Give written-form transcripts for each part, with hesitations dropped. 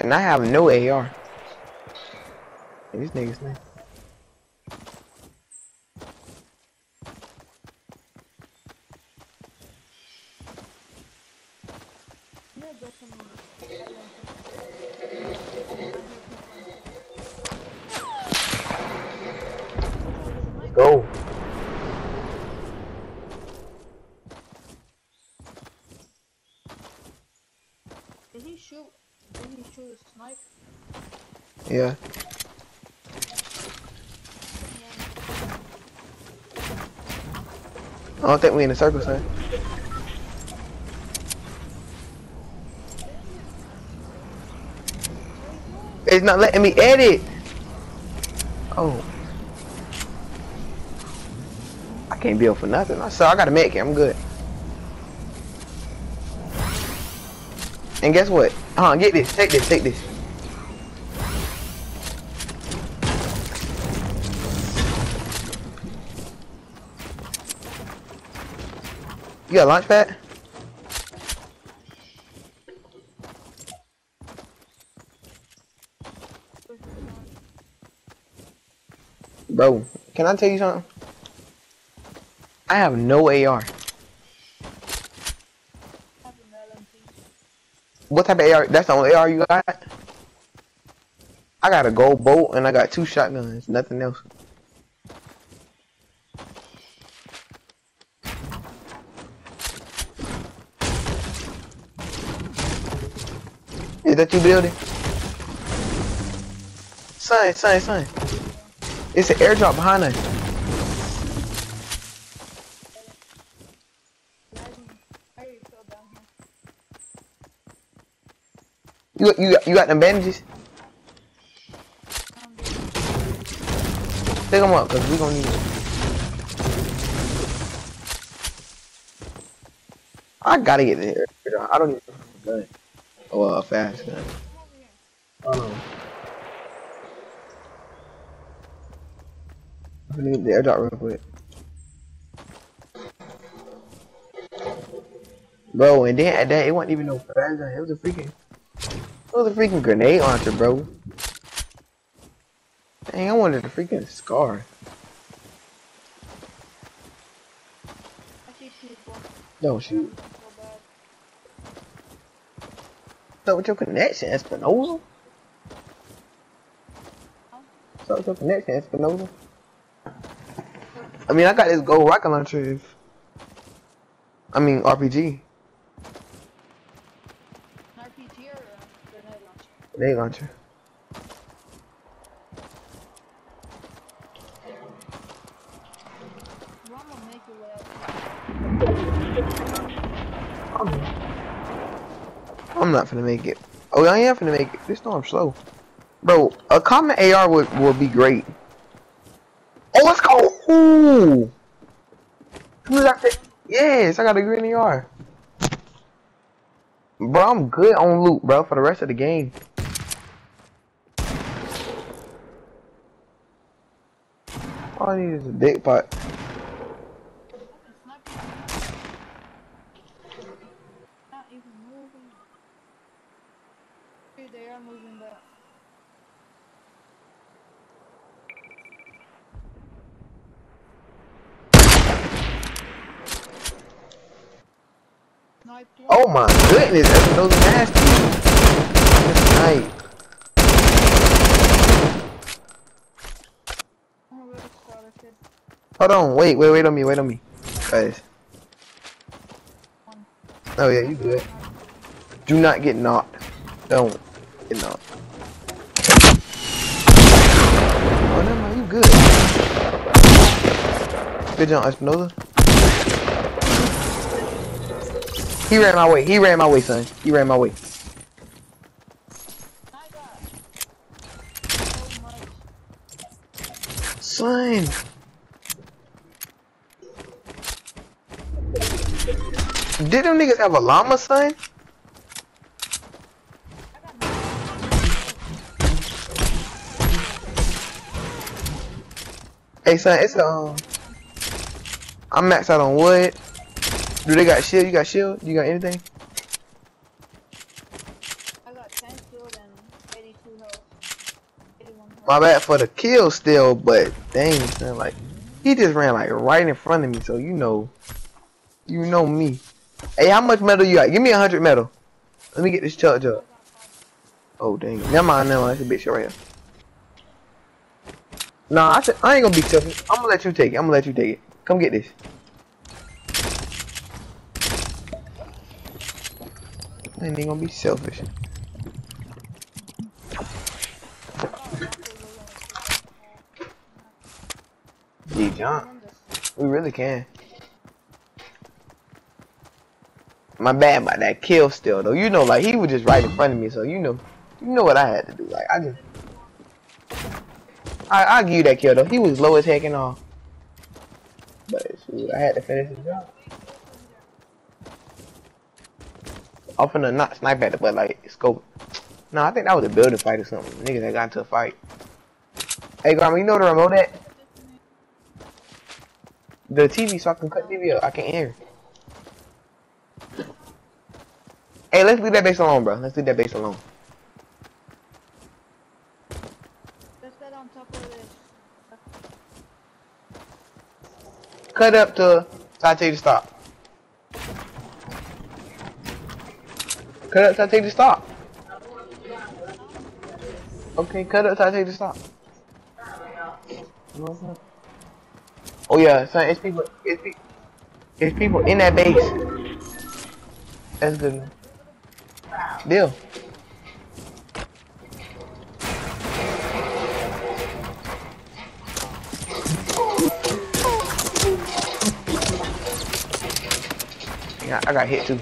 And I have no AR. These niggas know. Go. Did he shoot a snipe? Yeah. I don't think we in a circle, son. It's not letting me edit. Oh. I can't build for nothing. I got a med kit. I'm good. And guess what? Get this. Take this. Take this. You got a launch pad? Bro, can I tell you something? I have no AR. What type of AR? That's the only AR you got? I got a gold bolt and I got 2 shotguns. Nothing else. Is that you building? Son. It's an airdrop behind us. You got them bandages? Pick them up, cause we gonna need it. I gotta get the airdrop. I don't need a gun. Oh, a fast gun. I need the airdrop real quick. Bro, and then at that, it wasn't even no fast gun. It was a freaking grenade launcher, bro. Dang, I wanted a freaking scar. Don't shoot. What's up with your connection, Espinosa? What's up with your connection, Espinosa? I mean, I got this gold rocket launcher. I mean, RPG. RPG or grenade launcher? Grenade launcher. I'm not finna make it. Oh, I am finna make it. This time I'm slow. Bro, a common AR would be great. Oh, let's go! Ooh! Who's that? Yes, I got a green AR. Bro, I'm good on loot, bro, for the rest of the game. All I need is a big pot. Not even moving. Dude, they are moving back. Oh my goodness, those are nasty. That's nice. Hold on, wait on me, guys. Oh yeah, you good. Do not get knocked. Don't get knocked. Oh, never mind, you good. Good job, Espinosa. He ran my way, son. He ran my way. Son. Did them niggas have a llama, son? Hey, son, it's I'm maxed out on wood. Do they got shield? You got shield? You got anything? I got 10 shield and My bad for the kill still, but dang, man, like he just ran like right in front of me, so you know me. Hey, how much metal you got? Give me 100 metal. Let me get this charge up. Oh dang, never mind, that's a bit short right here. Nah, I ain't gonna be selfish. I'm gonna let you take it. Come get this. I ain't gonna be selfish. Gee, John, we really can. My bad about that kill still though. You know, like he was just right in front of me, so you know what I had to do. Like I'll give you that kill though. He was low as heck and all, but shoot, I had to finish the job. I'm finna not snipe at it, but like scope. No, I think that was a building fight or something. Niggas that got into a fight. Hey, Grandma, you know the remote at? The TV, so I can cut TV up. I can't hear. Hey, let's leave that base alone, bro. Let's leave that base alone. Let's get on top of this. Cut up to so I tell you to stop. Cut up so I tell you to stop. Okay, cut up so I tell you to stop. Oh yeah, son, it's people in that base. That's good. Deal. Yeah, I got hit too.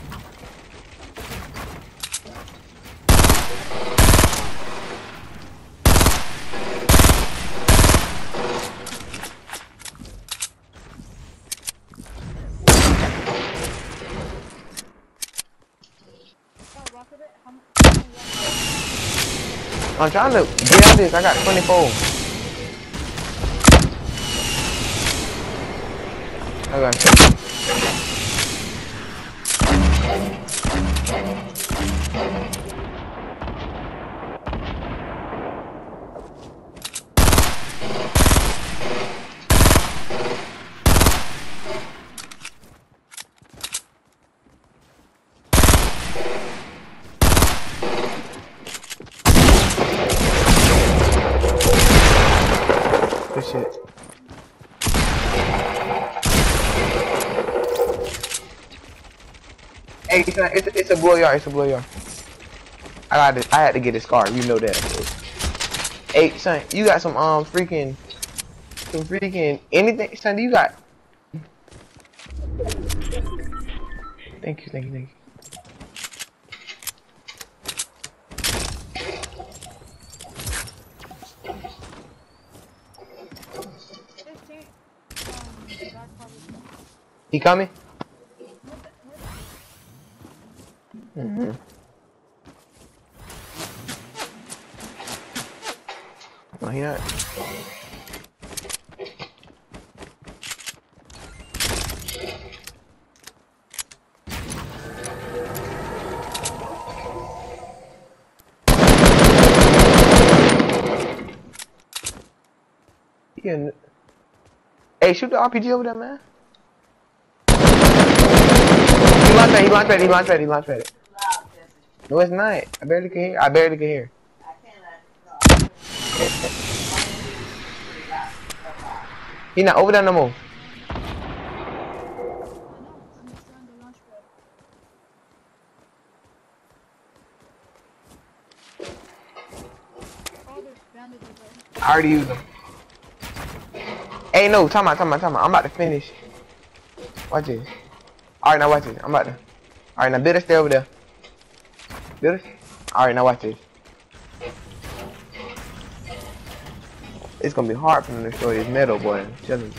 I'm trying to get out of this. I got 24. I got good shit. Hey, it's a blue yard. It's a blue yard. I had to get this car. You know that. Hey, son, you got some freaking anything, son? You got? Thank you. He coming? Mm-hmm. No, he not. Yeah. Hey, shoot the RPG over there, man. He launched it. No, it's not. I barely can hear. He not over there no more. I already used them. Hey, no, time out. I'm about to finish. Watch this. Alright, now watch this. Alright, now build a stay over there. Build it. Alright, now watch this. It's gonna be hard for them to destroy this metal, boy. Chilling.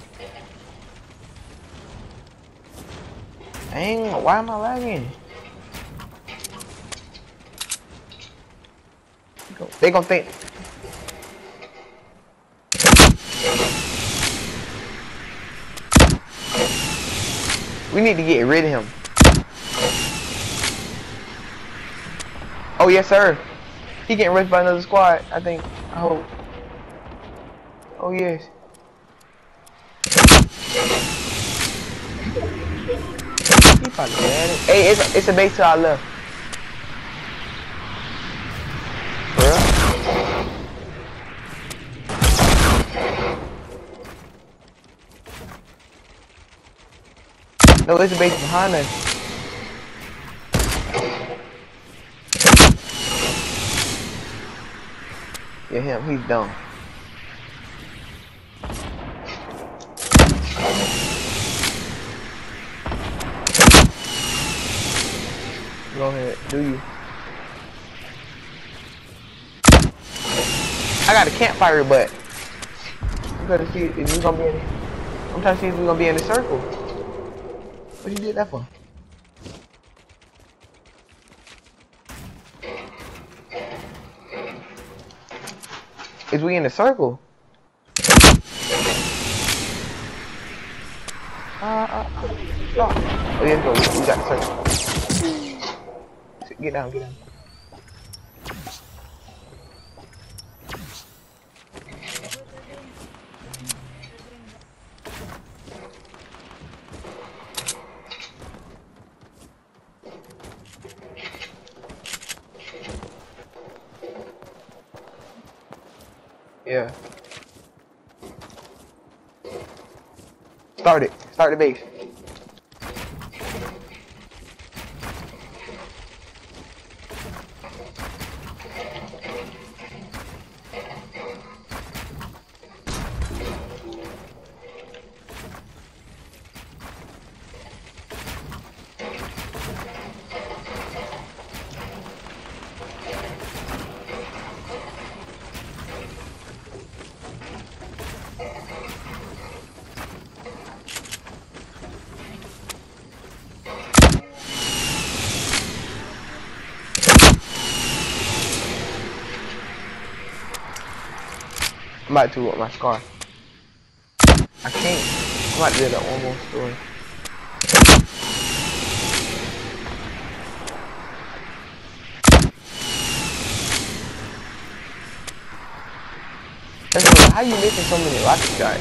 Dang, why am I lagging? They gonna think. We need to get rid of him. Oh yes, sir. He getting rushed by another squad. I think hope. Oh yes. He probably had it. Hey, it's a base to our left. For real? No, it's a base behind us. Yeah, him. He's dumb. Go ahead, do you? I got a campfire, but I'm trying to see if we gonna be in. I'm trying to see if we're gonna be in the circle. What you did that for? Is we in the circle? Oh yeah, go. We got the circle. Get down, get down. Yeah. Start it. Start the base. I'm about to with my scar. I can't. I'm about to do that one more story. How you missing so many rocket shots?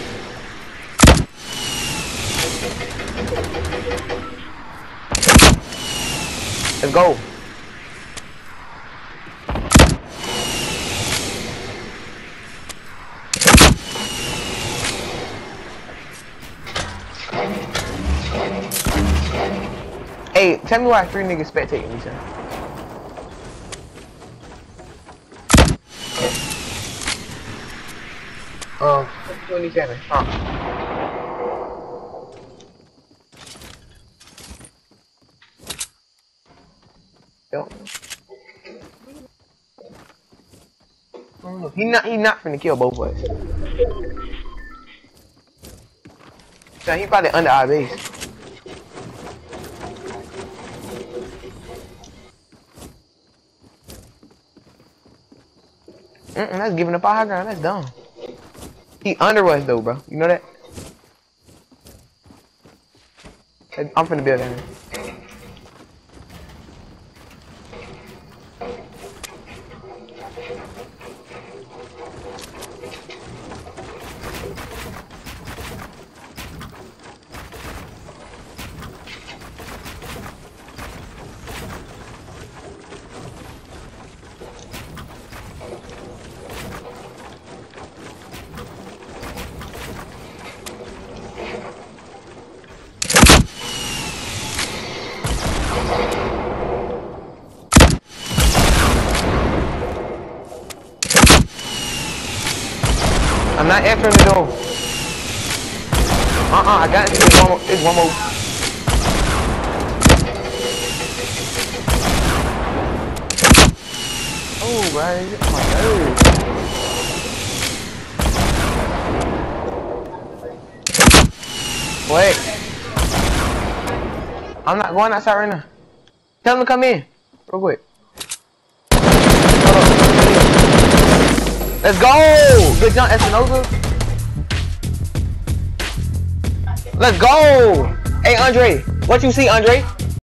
Let's go. Hey, tell me why 3 niggas spectating me, son. 27. Yo. He not finna kill both of us. So he probably under our base. That's giving up our high ground. That's dumb. He under us though, bro. You know that? I'm finna build him. I'm not entering the door. I got it. It's one more. Oh, bro, you get on my nerves. Wait. I'm not going outside right now. Tell him to come in. Real quick. Let's go! Good jump, Espinosa. Let's go! Hey, Andre. What you see, Andre?